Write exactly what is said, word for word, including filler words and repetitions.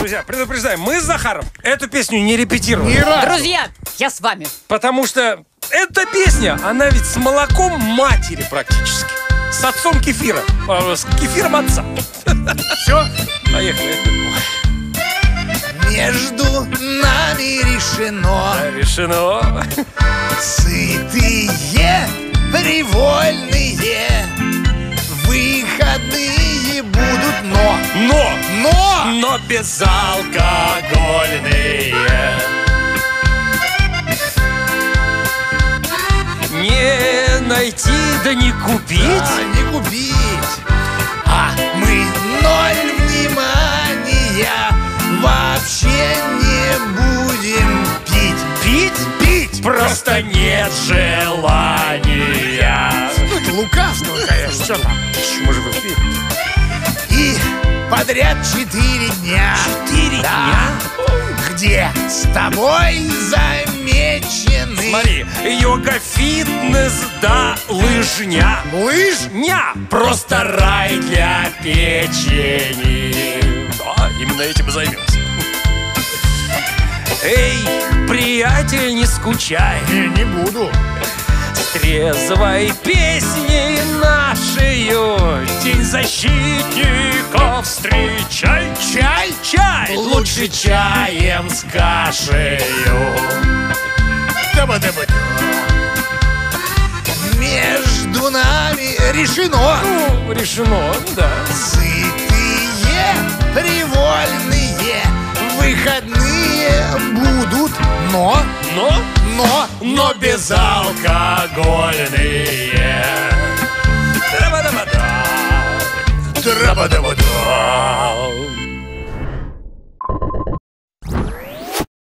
Друзья, предупреждаем, мы с Захаром эту песню не репетировали. Ни разу. Друзья, я с вами. Потому что эта песня, она ведь с молоком матери практически. С отцом кефира. А, с кефиром отца. Все? Поехали. Между нами решено, Да, решено. сытые, привольные, выходные будут, но, Но, но, но безалкогольные. Не найти, да не купить. а не купить, а мы ноль внимания, вообще не будем пить. Пить? Пить! Просто нет желания. Ну, это лукавство, конечно. Что там? Почему же вы пьете? И подряд четыре дня. Четыре Да. дня? Где с тобой замечены. Смотри, йога, фитнес, да, лыжня. Лыжня. Просто рай для печени. Да, именно этим и займемся. Эй, приятель, не скучай. Не, не буду. С трезвой песней нашею День защитников встречай. Чай? Чай лучше чаем с кашею. Таба-таба-та. Между нами решено. Ну, решено, да. Сытые, привольные, выходные будут, но, Но, но, но безалкогольные. Тра-ба-да-ба-да. Тра-ба-да-ба-да.